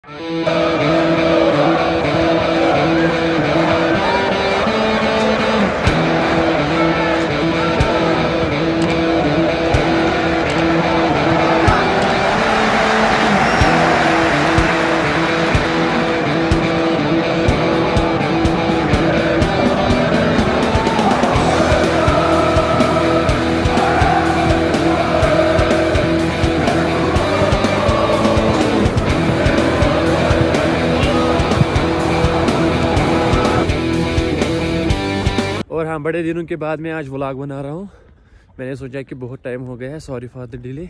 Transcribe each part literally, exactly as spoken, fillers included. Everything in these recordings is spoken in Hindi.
और हाँ, बड़े दिनों के बाद मैं आज व्लॉग बना रहा हूँ। मैंने सोचा कि बहुत टाइम हो गया है, सॉरी फॉर द डिले।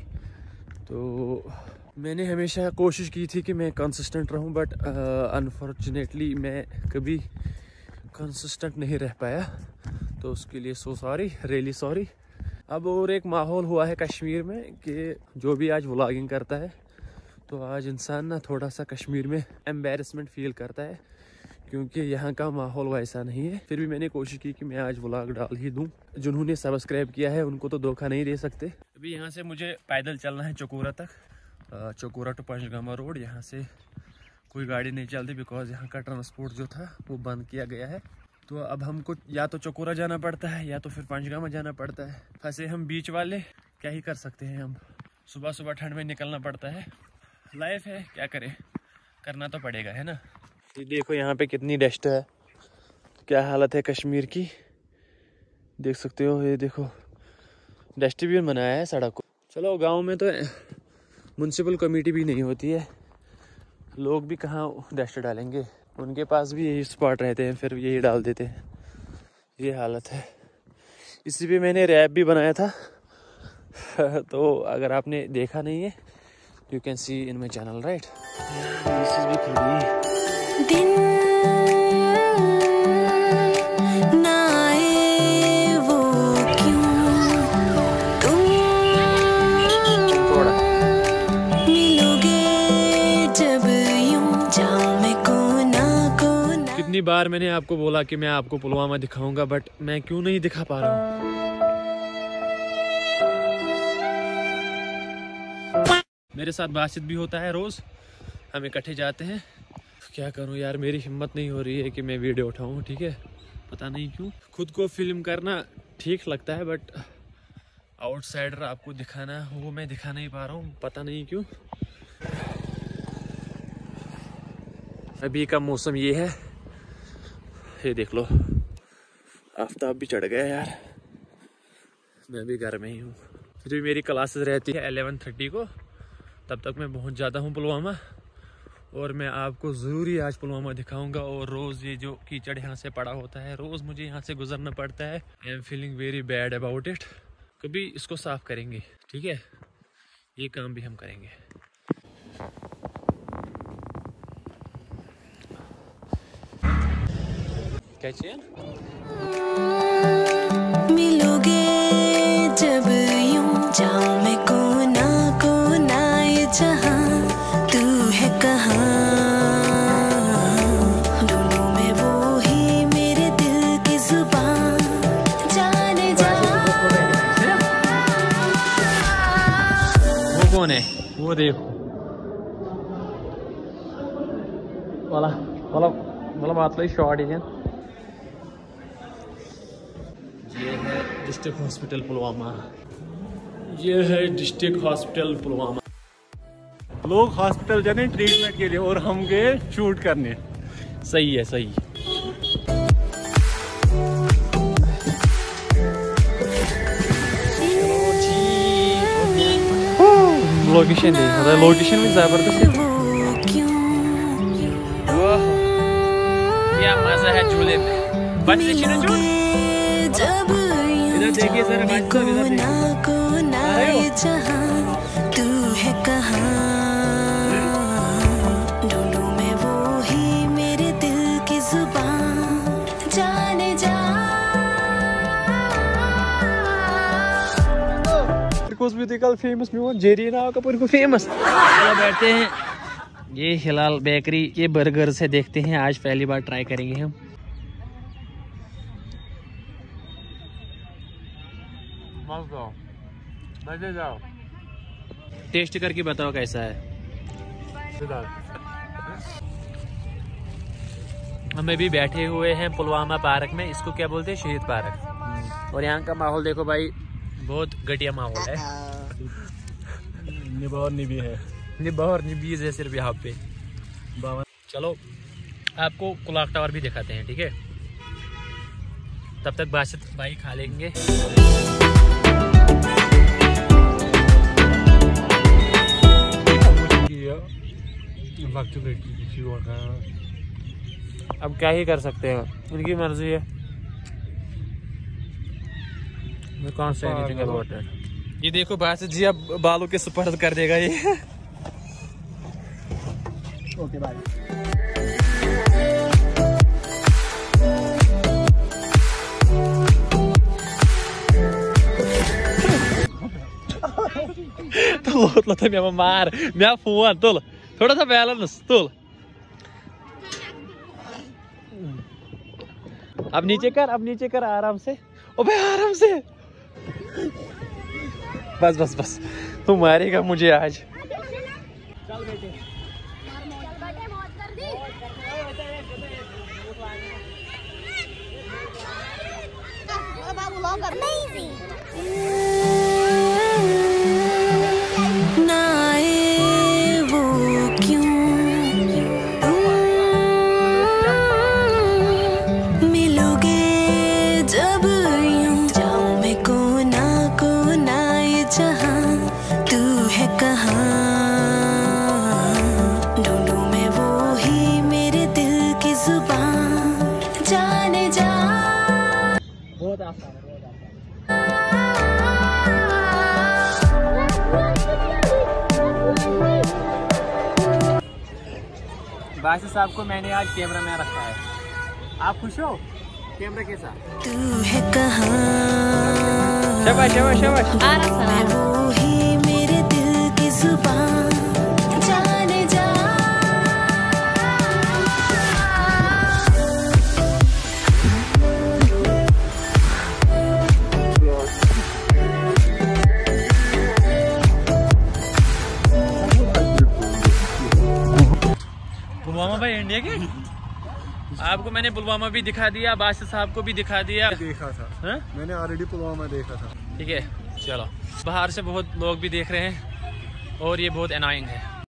तो मैंने हमेशा कोशिश की थी कि मैं कंसिस्टेंट रहूँ, बट अनफॉर्चुनेटली मैं कभी कंसिस्टेंट नहीं रह पाया। तो उसके लिए सो सॉरी, रियली सॉरी। अब और एक माहौल हुआ है कश्मीर में कि जो भी आज व्लॉगिंग करता है तो आज इंसान ना थोड़ा सा कश्मीर में एम्बेरसमेंट फील करता है, क्योंकि यहाँ का माहौल वैसा नहीं है। फिर भी मैंने कोशिश की कि मैं आज व्लॉग डाल ही दूँ। जिन्होंने सब्सक्राइब किया है उनको तो धोखा नहीं दे सकते। अभी यहाँ से मुझे पैदल चलना है चकोरा तक, चकोरा टू पंचगामा रोड। यहाँ से कोई गाड़ी नहीं चलती बिकॉज यहाँ का ट्रांसपोर्ट जो था वो बंद किया गया है। तो अब हमको या तो चकोरा जाना पड़ता है या तो फिर पंचगामा जाना पड़ता है। फंसे हम बीच वाले, क्या ही कर सकते हैं हम। सुबह सुबह ठंड में निकलना पड़ता है, लाइफ है, क्या करें, करना तो पड़ेगा, है ना। ये देखो यहाँ पे कितनी डस्ट है, क्या हालत है कश्मीर की, देख सकते हो। ये देखो डस्टबिन बनाया है सड़क को। चलो, गांव में तो म्युनिसिपल कमेटी भी नहीं होती है, लोग भी कहाँ डस्ट डालेंगे, उनके पास भी यही स्पॉट रहते हैं, फिर यही डाल देते हैं। ये हालत है। इसी पे मैंने रैप भी बनाया था तो अगर आपने देखा नहीं है, you can see in my channel, right. भी खड़ी दिन ना आए वो क्यों, तुम मिलोगे जब यूं, जामे कोना कोना। कितनी बार मैंने आपको बोला कि मैं आपको पुलवामा दिखाऊंगा, बट मैं क्यों नहीं दिखा पा रहा हूँ। मेरे साथ बातचीत भी होता है रोज, हम इकट्ठे जाते हैं। क्या करूं यार, मेरी हिम्मत नहीं हो रही है कि मैं वीडियो उठाऊं, ठीक है। पता नहीं क्यों खुद को फिल्म करना ठीक लगता है, बट आउटसाइडर आपको दिखाना वो मैं दिखा नहीं पा रहा हूं, पता नहीं क्यों। अभी का मौसम ये है, ये देख लो, आफताब भी चढ़ गया यार। मैं भी घर में ही हूँ। फिर भी मेरी क्लासेस रहती है एलेवन थर्टी को, तब तक मैं पहुँच जाता हूँ पुलवामा। और मैं आपको ज़रूरी आज पुलवामा दिखाऊंगा। और रोज़ ये जो कीचड़ यहाँ से पड़ा होता है, रोज़ मुझे यहाँ से गुजरना पड़ता है। I am feeling very bad about it. कभी इसको साफ़ करेंगे, ठीक है, ये काम भी हम करेंगे। क्या चाहिए? मिलोगे जब यूं, जामे कोना कोना ये जहां, तू है कहाँ, ढूंढूं मैं वो ही मेरे दिल की जुबान, जाने जा। वो कौन है? वो देखो वाला वाला वाला बात लो, शॉर्ट ही है। ये है डिस्ट्रिक्ट हॉस्पिटल पुलवामा। ये है डिस्ट्रिक्ट हॉस्पिटल पुलवामा। लोग हॉस्पिटल जाने ट्रीटमेंट के लिए और हम गए शूट करने। सही है, सही। लोकेशन है, लोकेशन में जबरदस्त है। क्या मजा है झूले में, बच्चे झूल। इधर देखिए सर, बच्चों इधर देखिए। तू है कहाँ, ढूंढूं मैं वो ही मेरे दिल की जुबान, जाने जा। फेमस में जेरी ना कपूर को फेमस। चलो बैठते हैं। ये हिलाल बेकरी के बर्गर से देखते हैं, आज पहली बार ट्राई करेंगे हम। मजे जाओ, टेस्ट करके बताओ कैसा है। हम अभी बैठे हुए हैं पुलवामा पार्क में। इसको क्या बोलते हैं? शहीद पार्क। और यहाँ का माहौल देखो भाई, बहुत घटिया माहौल है। निभा और निभी है, निभा और निभी है सिर्फ यहाँ पे। चलो आपको क्लॉक टावर भी दिखाते हैं, ठीक है? तब तक बासित भाई खा लेंगे। अब क्या ही कर सकते हैं, उनकी मर्जी है। मैं कौन से एनीथिंग अबाउट इट। ये देखो बासित जी अब बालों के सुपर्द कर देगा ये। Okay bye. तुल तुल मैं मार मैं फोन तुल थोड़ा सा बैलेंस तुल। अब नीचे कर, अब नीचे कर आराम से। ओ भाई आराम से। बस बस बस तू मारेगा मुझे आज। चल बेटे बासित साहब को मैंने आज कैमरा में रखा है। आप खुश हो कैमरा के साथ? तू है कहाँ? शाबाश शाबाश शाबाश। आराम से वो ही मेरे दिल की जुबान जाने जा। पुलवामा भाई इंडिया के। आपको मैंने पुलवामा भी दिखा दिया, बासित साहब को भी दिखा दिया। देखा था हा? मैंने ऑलरेडी पुलवामा देखा था। ठीक है चलो। बाहर से बहुत लोग भी देख रहे हैं और ये बहुत एनॉयिंग है।